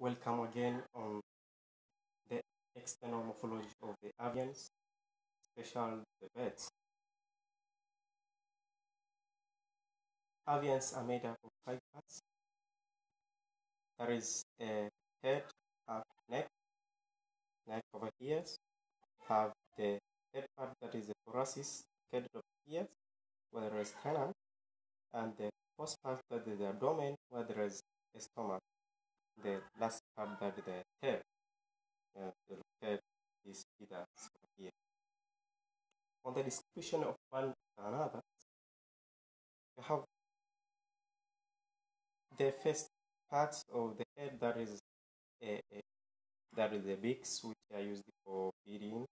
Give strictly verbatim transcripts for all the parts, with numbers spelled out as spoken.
Welcome again on the external morphology of the avians, especially the birds. Avians are made up of five parts. There is a head, have neck, neck over here, have the head part that is the thoracis, head of here, where there is sternum, and the first part that is the abdomen, where there is a stomach. The last part that is the tail. Uh, the head is either over here. On the distribution of one to another, you have the first parts of the head that is a, a that is the beaks, which are used for feeding,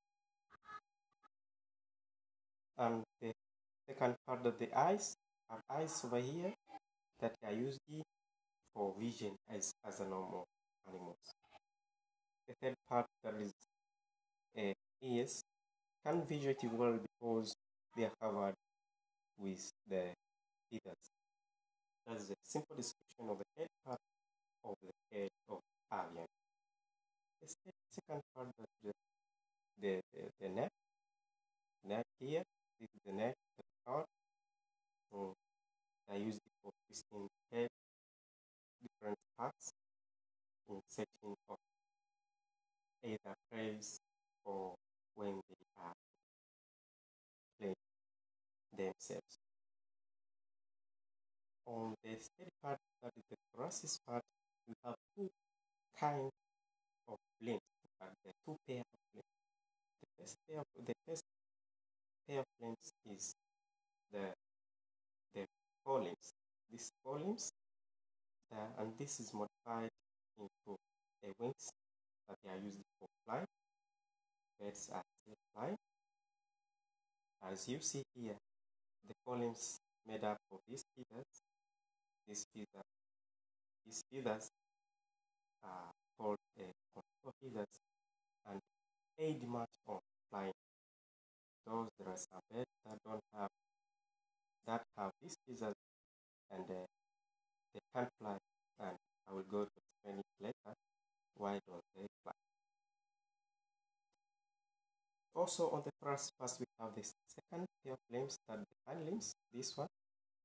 and the second part of the eyes have eyes over here that are used for vision as as a normal animals. The third part that is uh, ears can visuate well because they are covered with the feathers. That's a simple description of the head part of the head of avian. The second part of the, the, the, the neck, neck here, this is the neck, the part. So I use it for twisting head, different parts in searching of either prey or when they are playing themselves. On the steady part, that is the thoracic part, we have two kinds of limbs. In fact, there are two pairs of limbs. The first pair of, the first pair of limbs is the the forelimbs. These forelimbs, uh, and this is modified into a wings that they are used for flying. Birds are still flying. As you see here, the forelimbs made up of these feathers. These feathers, these feathers are called uh, contour feathers and aid much on flying. Those there are some birds that don't have that have these feathers and uh, they can't fly. And I will go to explain it later. Why don't they fly? Also on the first pass we have this second pair of limbs, that the hind limbs. This one,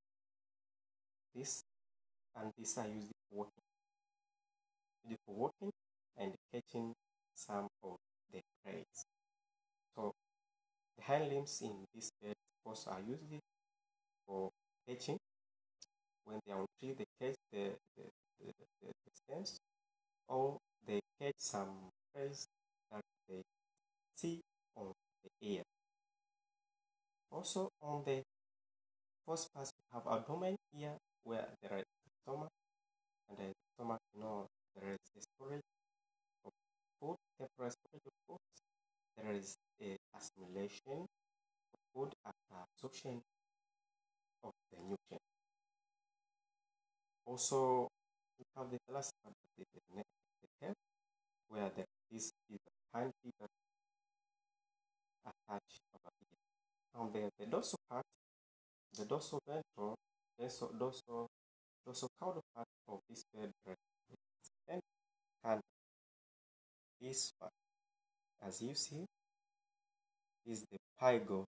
this, and this are used for walking. Used for walking and catching some of the prey. So the hind limbs in this bird also are used for catching. When they are on tree, they catch the, the, the, the, the stems, or they catch some prey that they see on the air. Also on the first pass we have abdomen here, where there is stomach, and the stomach, you know, there is a storage of food, temporary storage of food. There is a assimilation of food after absorption of the nutrient. Also, we have the last part of the, the neck, the head, where there is is a hind feet attached over here. On the, the dorsal part, the dorsal ventral, dorsal, dorsal, dorsal caudal part of this vertebrate and hand. This part, as you see, is the pygo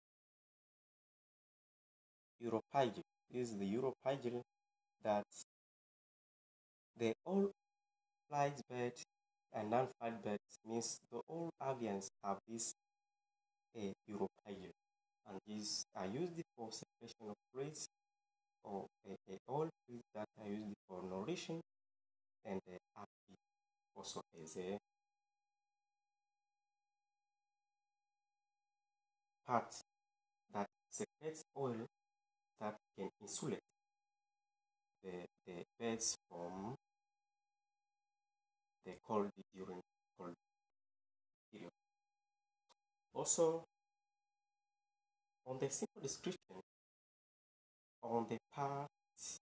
uropygium. This is the uropygium that the all flight birds and non-flight birds, means the all avians have this uh, uropygium, and these are used for separation of prey or uh, uh, all prey that are used for nourishing, and uh, also as a part that secretes oil that can insulate the, the birds from the cold during cold period. Also, on the simple description on the parts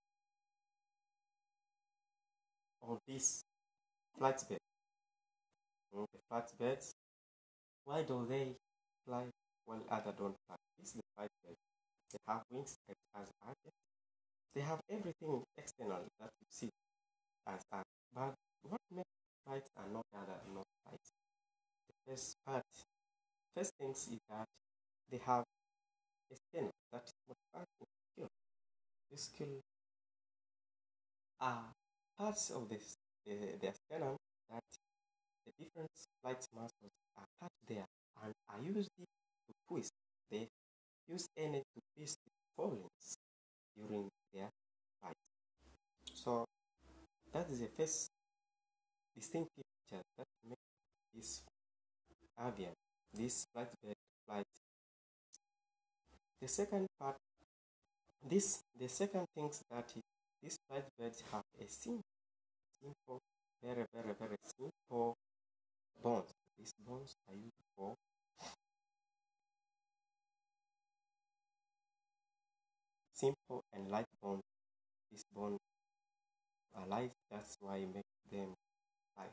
of this flatbed, mm, the flatbeds, why do they fly while other don't fly? This is the flatbed. They have wings as target. They have everything external that you see as that. But what makes flights are not other not flights. The first part, first things is that they have a sternum that is modified in skill. This skill are parts of this the, the sternum that the different flight muscles are attached there and are used to twist. They use energy to twist the forewings during their flight. So that is the first distinctive feature that makes this avian, this flatbed flight. The second part, this the second things that is, these flatbeds have a simple, simple, very, very, very simple bones. These bones are used for simple and light bones. This bone are light, that's why I make them light.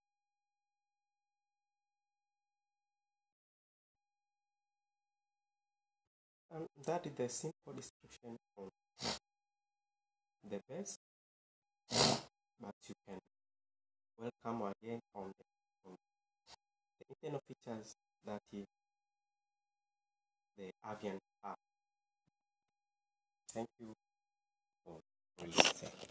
And that is the simple description on the best, but you can welcome again on the, on the internal features that is the avian have. Thank you for listening.